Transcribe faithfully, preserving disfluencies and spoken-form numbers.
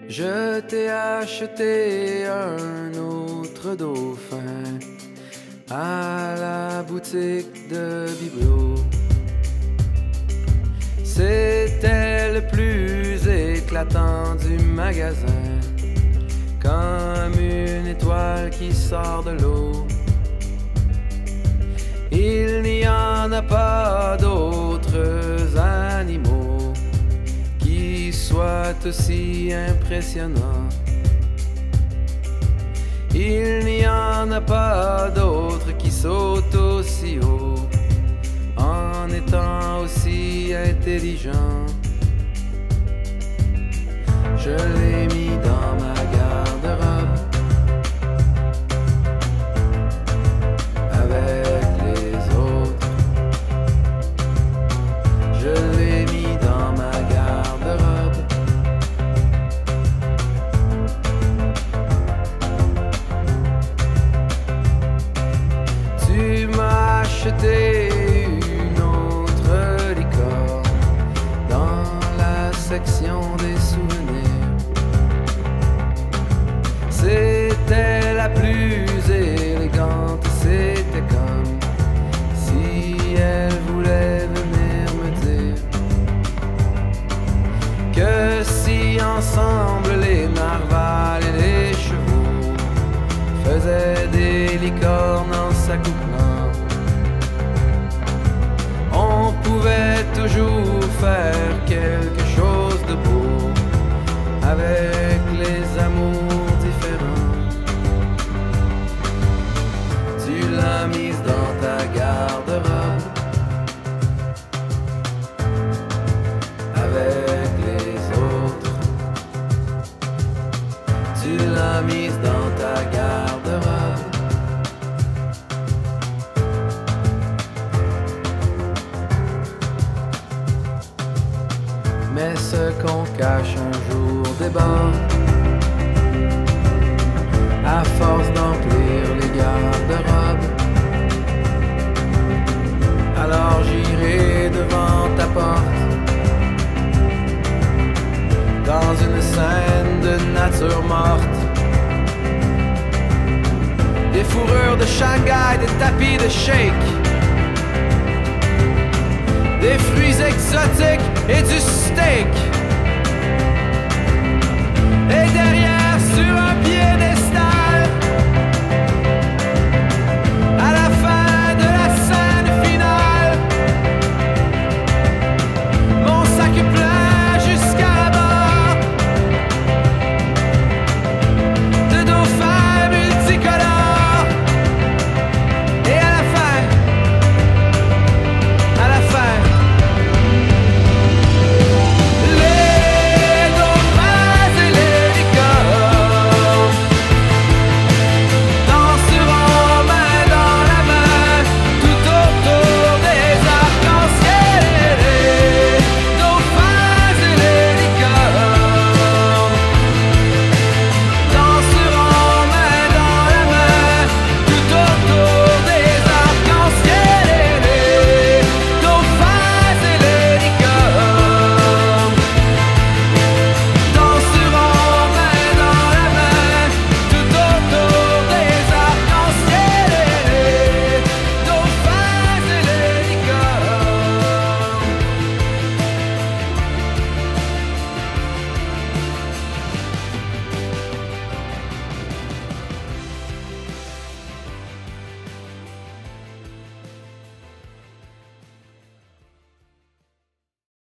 Je t'ai acheté un autre dauphin à la boutique de Biblo. C'était le plus éclatant du magasin, comme une étoile qui sort de l'eau. Il n'y en a pas d'autres animaux qui soient aussi impressionnants. Il n'y en a pas d'autres qui sautent aussi haut en étant aussi intelligents. Je l'ai mis dans ma garde-robe avec les autres. Je l'ai mis dans ma garde-robe. Tu m'as acheté une autre licorne dans la section des souvenirs. C'était la plus élégante, c'était comme si elle voulait venir me dire que si ensemble les narvals et les chevaux faisaient des licornes en s'accouplant, on pouvait toujours faire quelque chose de beau avec les amours différents. Tu l'as mise dans ta garde-robe avec les autres. Tu l'as mise dans ta garde-robe. Mais ce qu'on cache un jour déborde à force d'emplir les garde-robes. Alors j'irai devant ta porte dans une scène de nature morte. Des fourrures de Shanghai, des tapis de shake, des fruits exotiques et du steak.